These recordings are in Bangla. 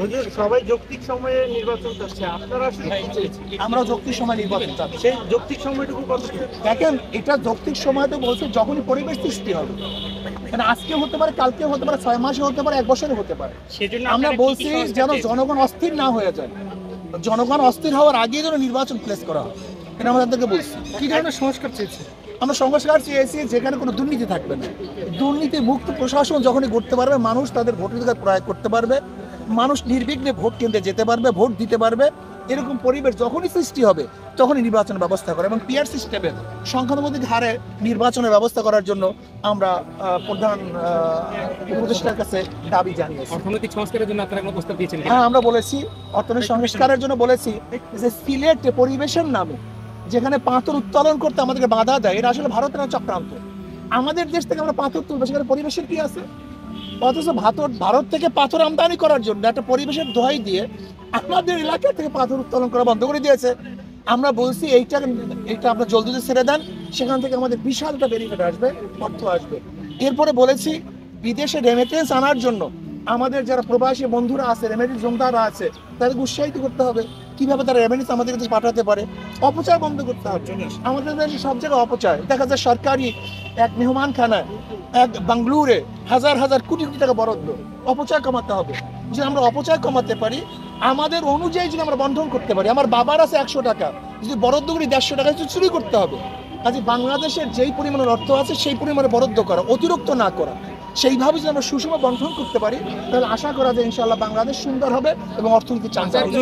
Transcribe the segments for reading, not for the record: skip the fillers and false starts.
সবাই যৌক্তিক সময়ে নির্বাচন চাচ্ছে, আপনারা আসলে কি চাইছেন? আমরা যৌক্তিক সময় নির্বাচন চাচ্ছি। সেই যৌক্তিক সময়টুকু কত? দেখেন, এটা যৌক্তিক সময় তো বলছে যখনই পরিবেশ সৃষ্টি হবে, মানে আজকে হতে পারে, কালকে হতে পারে, 6 মাসে হতে পারে, 1 বছরে হতে পারে। আমরা বলছি যেন জনগণ অস্থির না হয়ে যায়, জনগণ অস্থির হওয়ার আগে যেন নির্বাচন প্লেস করা হয়, এটা আমরা তাদেরকে বলছি। কি ধরনের সংস্কার চেয়েছে? আমরা সংস্কার চেয়েছি যেখানে কোনো দুর্নীতি থাকবে না, দুর্নীতি মুক্ত প্রশাসন যখনই করতে পারবে, মানুষ তাদের ভোটাধিকার প্রয়োগ করতে পারবে, মানুষ নির্বিঘ্নে ভোট কেন্দ্রে যেতে পারবে, ভোট দিতে পারবে, এরকম পরিবেশ যখনই সৃষ্টি হবে তখনই নির্বাচনের ব্যবস্থা করে। এবং পিআর সিস্টেমের সংখ্যানুপাতিক হারে নির্বাচনের ব্যবস্থা করার জন্য আমরা প্রধান উপদেষ্টার কাছে দাবি জানিয়েছি। অর্থনৈতিক সংস্কারের জন্য আপনারা কোনো প্রস্তাব দিয়েছেন? হ্যাঁ, আমরা বলেছি অর্থনৈতিক সংস্কারের জন্য বলেছি যে সিলেটে পরিবেশের নামে যেখানে পাথর উত্তোলন করতে আমাদেরকে বাধা দেয়, এটা আসলে ভারতের চক্রান্ত। আমাদের দেশ থেকে আমরা পাথর তুলবো, সেখানে পরিবেশের কি আছে? অথচ ভারত থেকে পাথর আমদানি করার জন্য একটা পরিবেশের দোহাই দিয়ে আমাদের এলাকা থেকে পাথর উত্তোলন করা বন্ধ করে দিয়েছে। আমরা বলছি এইটা আমরা জলদি ছেড়ে দেন, সেখান থেকে আমাদের বিশাল একটা বেনিফিট আসবে, অর্থ আসবে। এরপরে বলেছি বিদেশে রেমিটেন্স আনার জন্য আমাদের যারা প্রবাসী বন্ধুরা আছে, রেমিটেন্স জমদাররা আছে, তাদেরকে উৎসাহিত করতে হবে কিভাবে তারা রেমিটেন্স আমাদের কাছে পাঠাতে পারে। অপচয় বন্ধ করতে হবে। আমাদের দেশে সব জায়গায় অপচয় দেখা যায়। সরকারি এক মেহমানখানায়, এক বাংলুরে হাজার হাজার কোটি কোটি টাকা বরাদ্দ, অপচয় কমাতে হবে। যদি আমরা অপচয় কমাতে পারি, আমাদের অনুযায়ী যদি আমরা বন্ধন করতে পারি, আমার বাবার আছে 100 টাকা, যদি বরাদ্দ করি 150 টাকা চুরি করতে হবে। কাজে বাংলাদেশের যেই পরিমাণের অর্থ আছে সেই পরিমাণে বরাদ্দ করা, অতিরিক্ত না করা, সেইভাবে যদি আমরা সুষম বন্ধন করতে পারি, তাহলে আশা করা যায় ইনশাআল্লাহ বাংলাদেশ সুন্দর হবে এবং অর্থনীতি চাঙ্গা হবে।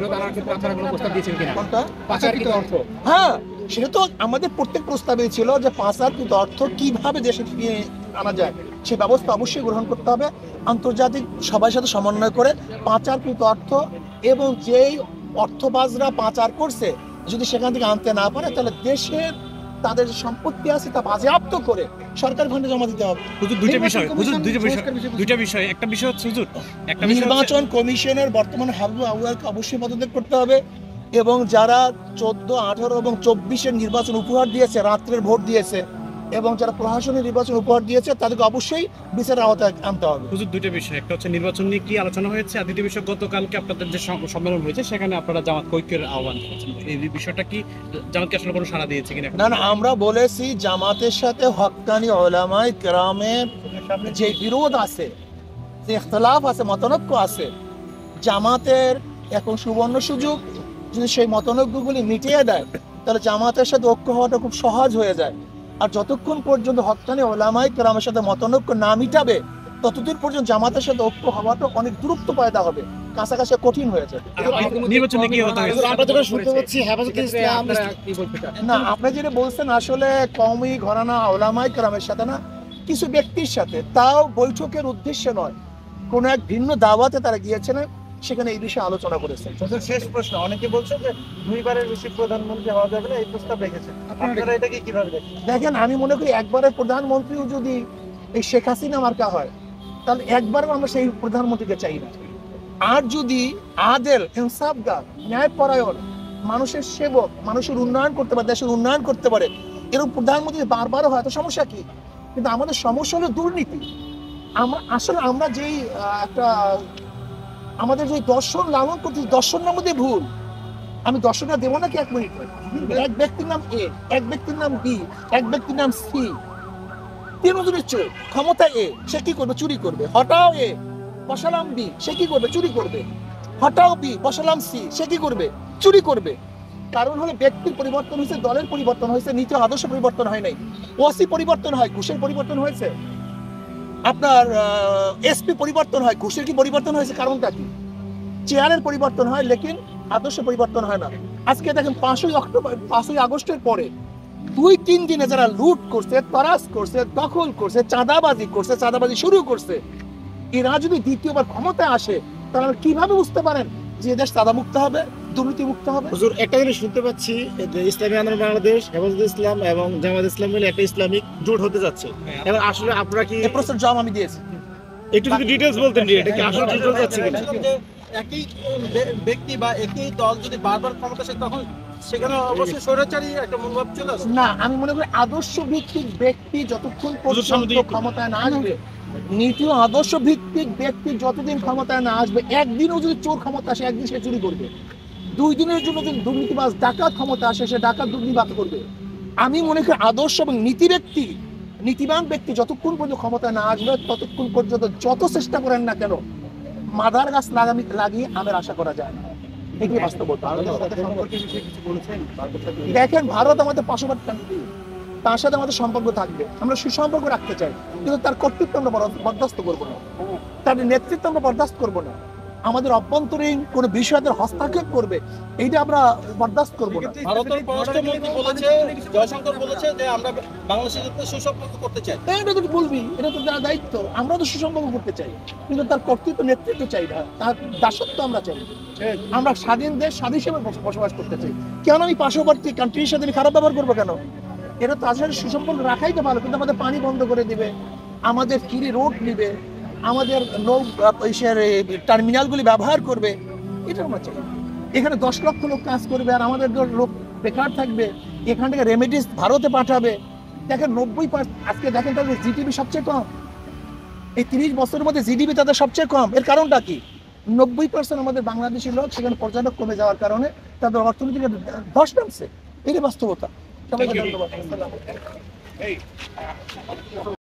হ্যাঁ, সেটা তো আমাদের প্রত্যেক প্রস্তাবে ছিল যে পাচারকৃত অর্থ কিভাবে দেশে ফিরিয়ে আনা যায়, সে ব্যবস্থা অবশ্যই গ্রহণ করতে হবে। আন্তর্জাতিক সবার সাথে সমন্বয় করে পাচারকৃত অর্থ এবং যেই অর্থবাজরা পাচার করছে যদি সেখান থেকে আনতে না পারে, তাহলে দেশের তাদের যে সম্পত্তি আছে তা বাজেয়াপ্ত করে সরকার ফান্ডে জমা দিতে হবে। দুইটা বিষয় একটা বিষয় হচ্ছে হুজুর, নির্বাচন কমিশনের বর্তমানে হাবু আউয়ালকে অবশ্যই পদত্যাগ করতে হবে এবং যারা 14, 18 এবং 24-এর নির্বাচন উপহার দিয়েছে, রাত্রের ভোট দিয়েছে, এবং যারা প্রশাসনের নির্বাচন উপহার দিয়েছে, তাদেরকে অবশ্যই বিচারের আওতায় আনতে হবে। হুজুর, দুইটা বিষয়, একটা হচ্ছে নির্বাচন নিয়ে কি আলোচনা হয়েছে, আর দ্বিতীয় বিষয় গতকালকে আপনাদের যে সম্মেলন হয়েছে সেখানে আপনারা জামাত ঐক্যের আহ্বান করেছেন, এই বিষয়টা কি জামাতকে আসলে কোনো সাড়া দিয়েছে কিনা? না, আমরা বলেছি জামাতের সাথে হক্কানি উলামায়ে কেরামের যে বিরোধ আছে, যে ইখতিলাফ আছে, মতানৈক্য আছে, জামাতের এখন সুবর্ণ সুযোগ। যদি সেই মতানৈক্যগুলি মিটিয়ে দেয় তাহলে জামাতের সাথে ঐক্য হওয়াটা খুব সহজ হয়ে যায়। আর যতক্ষণ পর্যন্ত হক্কানি উলামায়ে কেরামের সাথে মতানৈক্য না মিটাবে, ততদিন পর্যন্ত জামাতের সাথে ঐক্য হওয়াটা অনেক দূরত্ব পয়দা হবে, কাছাকাছি কঠিন হয়ে যাবে। নির্বাচনে কি হতে হবে? না, আপনি যেটা বলছেন আসলে কওমি ঘরানা উলামায়ে কেরামের সাথে না, কিছু ব্যক্তির সাথে, তাও বৈঠকের উদ্দেশ্যে নয়, কোন এক ভিন্ন দাওয়াতে তারা গিয়েছিলেন, সেখানে এই বিষয়ে আলোচনা করেছেন। শেষ প্রশ্ন, অনেকে বলছেন যে 2বারের বেশি প্রধানমন্ত্রী হওয়া যাবে না, এই প্রস্তাব রেখেছেন, আপনারা এটাকে কিভাবে দেখেন? দেখেন, আমি মনে করি একবারের প্রধানমন্ত্রীও যদি এই শেখ হাসিনা মার্কা হয়, তাহলে একবারও আমরা সেই প্রধানমন্ত্রীকে চাই না। আর যদি আদেল, ইনসাফগার, ন্যায়পরায়ণ, মানুষের সেবক, মানুষের উন্নয়ন করতে পারে, দেশের উন্নয়ন করতে পারে, এরকম প্রধানমন্ত্রী বারবারও হয় তো সমস্যা কি? কিন্তু আমাদের সমস্যা হলো দুর্নীতি। আমরা যেই একটা আমাদের যে দর্শন লালন করতে, দর্শনের মধ্যে ভুল। আমি দর্শনটা দেবো নাকি 1 মিনিট? এক ব্যক্তির নাম এ, এক ব্যক্তির নাম বি, এক ব্যক্তির নাম সি, তিনজনের চোখ, ক্ষমতা এ, সে কি করবে? চুরি করবে। হটাও এ, বসালাম বি, সে কি করবে? চুরি করবে। হটাও বি, বসালাম সি, সে কি করবে? চুরি করবে। কারণ হলো ব্যক্তির পরিবর্তন হয়েছে, দলের পরিবর্তন হয়েছে, নীতি আদর্শ পরিবর্তন হয় নাই। ওসি পরিবর্তন হয়, ঘুষের পরিবর্তন হয়েছে। আপনার এসপি পরিবর্তন হয়, ঘুষের কি পরিবর্তন হয়েছে? কারণটা কি? চেয়ারের পরিবর্তন হয়, লেকিন আদর্শ পরিবর্তন হয় না। আজকে দেখেন 5ই আগস্টের পরে 2-3 দিনে যারা লুট করছে, তরাস করছে, দখল করছে, চাঁদাবাজি শুরু করছে, এরা যদি দ্বিতীয়বার ক্ষমতায় আসে, তাহলে কিভাবে বুঝতে পারেন যে দেশ চাঁদামুক্ত হবে, দুর্নীতিমুক্ত হবে? হুজুর, একটা জিনিস শুনতে পাচ্ছি যে ইসলামী আন্দোলন বাংলাদেশ, হেফাজতে ইসলাম এবং জামাত ইসলাম মিলে একটা ইসলামিক জোট হতে যাচ্ছে। এবার আসলে আপনারা কি এই প্রশ্নের জবাব আমি দিয়েছি। একটু যদি ডিটেইলস বলতেন, এটা কি আসলে জোট হতে যাচ্ছে কিনা? একই ব্যক্তি বা একই দল যদি বারবার ক্ষমতা আসে, তখন সেখানে অবশ্যই স্বৈরাচারী একটা মনোভাব চলে আসে। না, আমি মনে করি আদর্শ ভিত্তিক ব্যক্তি যতক্ষণ পর্যন্ত ক্ষমতায় না আসবে, নীতি ও আদর্শ ভিত্তিক ব্যক্তি যতদিন ক্ষমতায় না আসবে, একদিনও যদি চোর ক্ষমতা আসে একদিন সে চুরি করবে, 2 দিনের জন্য যদি দুর্নীতিবাজ ডাকাত ক্ষমতা আসে সে ডাকাত দুর্নীতিবাদ করবে। আমি মনে করি আদর্শ এবং নীতিবান ব্যক্তি যতক্ষণ পর্যন্ত ক্ষমতায় না আসবে ততক্ষণ পর্যন্ত যত চেষ্টা করেন না কেন মাদার গাছ লাগিয়ে আমের আশা করা যায় না। এগুলি বাস্তবতা। দেখেন, ভারত আমাদের পার্শ্ববর্তী কান্ট্রি, তার সাথে আমাদের সম্পর্ক থাকবে, আমরা সুসম্পর্ক রাখতে চাই, কিন্তু তার কর্তৃত্ব আমরা বরদাস্ত করবো না, তার নেতৃত্ব আমরা বরদাস্ত করবো না, আমাদের অভ্যন্তরীণ কোনো বিষয়দের হস্তক্ষেপ করবে এইটা আমরা বরদাস্ত করবো না। ভারতের পররাষ্ট্রমন্ত্রী বলেছে, জয়শঙ্কর বলেছে যে আমরা বাংলাদেশের সাথে সুসম্পর্ক করতে চাই। এটা তো বলবি, এটা তো তার দায়িত্ব, আমরা তো সুসম্পর্ক করতে চাই, কিন্তু তার কর্তৃত্ব নেতৃত্ব চাই না, তার দাসত্ব আমরা চাই। আমরা স্বাধীন দেশ স্বাধীন হিসেবে বসবাস করতে চাই। কেন আমি পার্শ্ববর্তী কান্ট্রির সাথে আমি খারাপ ব্যবহার করবো কেন? এটা তার সাথে সুসম্পর্ক রাখাই তো ভালো, কিন্তু আমাদের পানি বন্ধ করে দিবে, আমাদের কিরি রোড নিবে, আমাদের নৌ টার্মিনালগুলি ব্যবহার করবে, এটা আমরা চাই। এখানে 10 লক্ষ লোক কাজ করবে আর আমাদের লোক বেকার থাকবে, এখান থেকে রেমিডিস ভারতে পাঠাবে। দেখেন 90%, আজকে দেখেন তাদের জিডিপি সবচেয়ে কম, এই 30 বছরের মধ্যে জিডিপি তাদের সবচেয়ে কম। এর কারণটা কি? 90% আমাদের বাংলাদেশি লোক সেখানে পর্যটক কমে যাওয়ার কারণে তাদের অর্থনৈতিক ধস নামছে। এটাই বাস্তবতা। সবাইকে ধন্যবাদ।